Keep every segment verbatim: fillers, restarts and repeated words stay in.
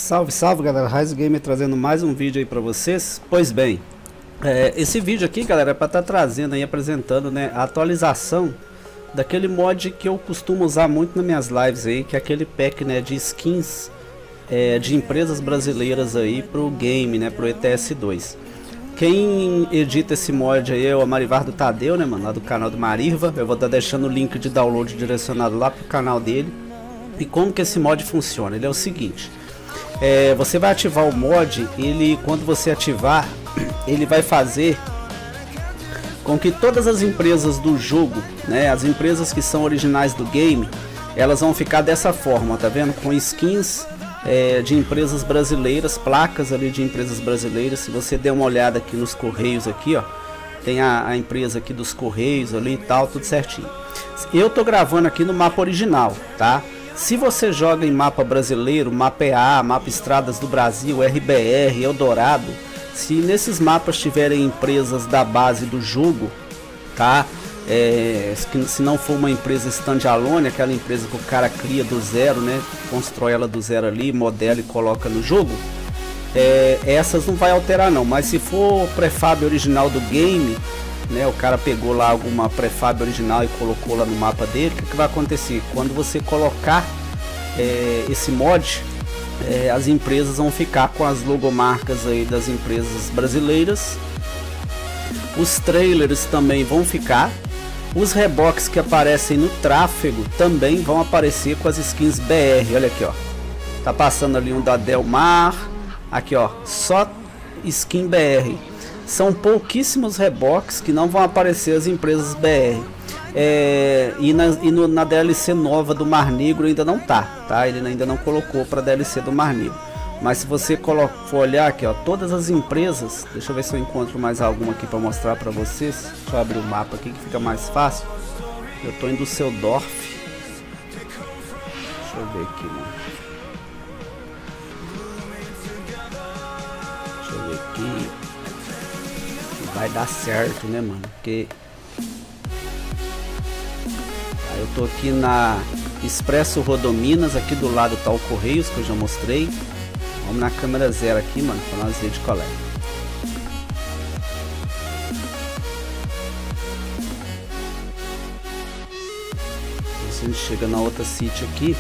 Salve, salve galera, Rise Gamer trazendo mais um vídeo aí pra vocês. Pois bem, é, esse vídeo aqui galera é pra estar tá trazendo aí, apresentando, né, a atualização daquele mod que eu costumo usar muito nas minhas lives aí, que é aquele pack, né, de skins é, de empresas brasileiras aí pro game, né, pro E T S dois. Quem edita esse mod aí é o Marivardo Tadeu, né, mano, lá do canal do Mariva. Eu vou estar deixando o link de download direcionado lá pro canal dele. E como que esse mod funciona? Ele é o seguinte: é, você vai ativar o mod, ele, quando você ativar, ele vai fazer com que todas as empresas do jogo, né, as empresas que são originais do game, elas vão ficar dessa forma, tá vendo? Com skins é, de empresas brasileiras, placas ali de empresas brasileiras. Se você der uma olhada aqui nos Correios aqui, ó, tem a, a empresa aqui dos Correios ali e tal, tudo certinho. Eu tô gravando aqui no mapa original, tá? Se você joga em mapa brasileiro, mapa E A, mapa Estradas do Brasil, R B R, Eldorado, se nesses mapas tiverem empresas da base do jogo, tá? É, se não for uma empresa standalone, aquela empresa que o cara cria do zero, né? Constrói ela do zero ali, modela e coloca no jogo, é, essas não vai alterar não. Mas se for prefab original do game, né, o cara pegou lá alguma prefab original e colocou lá no mapa dele, o que, que vai acontecer? Quando você colocar é, esse mod, é, as empresas vão ficar com as logomarcas aí das empresas brasileiras, os trailers também vão ficar, os reboques que aparecem no tráfego também vão aparecer com as skins B R. Olha aqui, ó, tá passando ali um da Delmar, aqui ó, só skin B R. São pouquíssimos reboques que não vão aparecer as empresas B R. É, e na, e no, na D L C nova do Mar Negro ainda não tá, tá? Ele ainda não colocou para D L C do Mar Negro. Mas se você coloca, for olhar aqui, ó, todas as empresas, deixa eu ver se eu encontro mais alguma aqui para mostrar para vocês. Deixa eu abrir o mapa aqui que fica mais fácil. Eu tô em Düsseldorf. Deixa eu ver aqui, mano. Deixa eu ver aqui. Vai dar certo, né, mano? Porque aí eu tô aqui na Expresso Rodominas, aqui do lado tá o Correios, que eu já mostrei. Vamos na câmera zero aqui, mano, pra nós ver de colé. Se a gente chega na outra city aqui,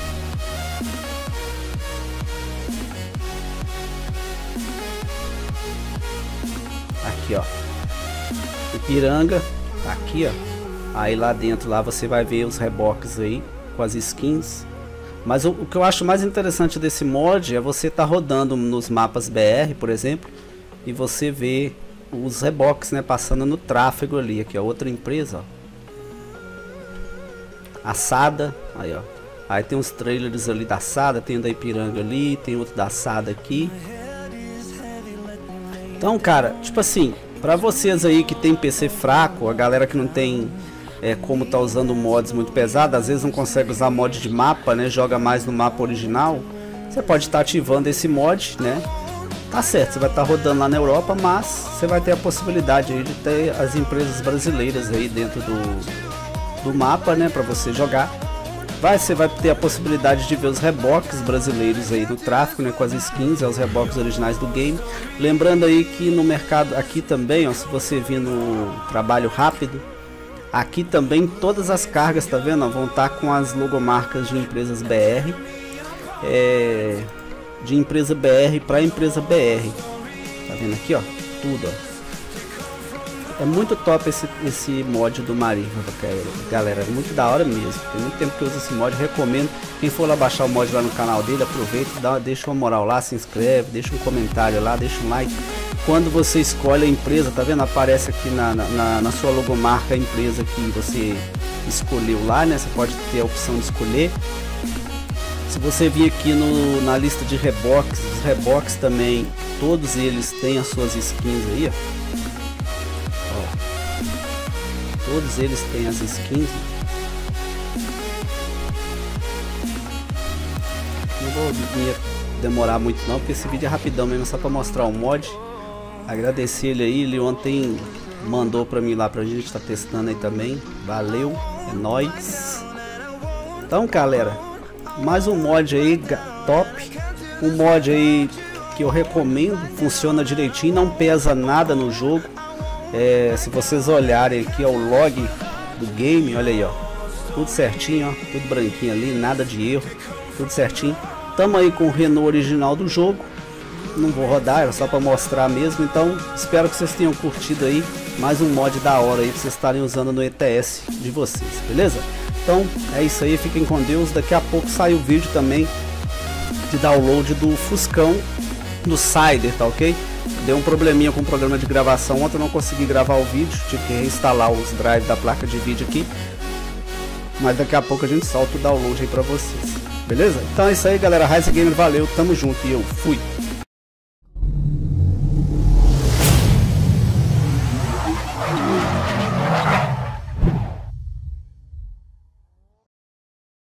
aqui ó, Ipiranga, tá aqui ó. Aí lá dentro lá você vai ver os reboques aí com as skins. Mas o, o que eu acho mais interessante desse mod é você tá rodando nos mapas B R, por exemplo, e você vê os reboques, né, passando no tráfego ali. Aqui ó, outra empresa, ó, Assada, aí ó. Aí tem os trailers ali da Assada, tem o da Ipiranga ali, tem outro da Assada aqui. Então, cara, tipo assim, pra vocês aí que tem P C fraco, a galera que não tem é, como tá usando mods muito pesados, às vezes não consegue usar mod de mapa, né? Joga mais no mapa original. Você pode estar tá ativando esse mod, né? Tá certo, você vai estar tá rodando lá na Europa, mas você vai ter a possibilidade aí de ter as empresas brasileiras aí dentro do, do mapa, né? Pra você jogar. Vai, você vai ter a possibilidade de ver os reboques brasileiros aí do tráfico, né, com as skins, é os reboques originais do game. Lembrando aí que no mercado aqui também, ó, se você vir no trabalho rápido, aqui também todas as cargas, tá vendo, ó, vão estar com as logomarcas de empresas B R, é, de empresa B R para empresa B R. Tá vendo aqui, ó, tudo, ó. É muito top esse, esse mod do Mariva, galera, é muito da hora mesmo. Tem muito tempo que eu uso esse mod, recomendo. Quem for lá baixar o mod lá no canal dele, aproveita, dá, deixa uma moral lá, se inscreve, deixa um comentário lá, deixa um like. Quando você escolhe a empresa, tá vendo? Aparece aqui na, na, na sua logomarca a empresa que você escolheu lá, né? Você pode ter a opção de escolher. Se você vir aqui no, na lista de reboques, os reboques também, todos eles têm as suas skins aí, ó. Todos eles têm as skins. Não vou demorar muito não, porque esse vídeo é rapidão mesmo, só para mostrar o mod. Agradecer ele aí, ele ontem mandou para mim lá pra gente, tá testando aí também. Valeu, é nóis. Então galera, mais um mod aí top. um mod aí que eu recomendo, funciona direitinho, não pesa nada no jogo. É, se vocês olharem aqui ó, o log do game, olha aí ó, tudo certinho, ó, tudo branquinho ali, nada de erro, tudo certinho. Tamo aí com o Renault original do jogo. Não vou rodar, era só para mostrar mesmo. Então espero que vocês tenham curtido aí mais um mod da hora aí pra vocês estarem usando no E T S de vocês, beleza? Então é isso aí, fiquem com Deus. Daqui a pouco sai o vídeo também de download do Fuscão do Cider, tá ok? Deu um probleminha com o programa de gravação ontem, eu não consegui gravar o vídeo, tive que reinstalar os drives da placa de vídeo aqui, mas daqui a pouco a gente solta o download aí pra vocês, beleza? Então é isso aí, galera. Rise Gamer, valeu, tamo junto e eu fui! Thank you.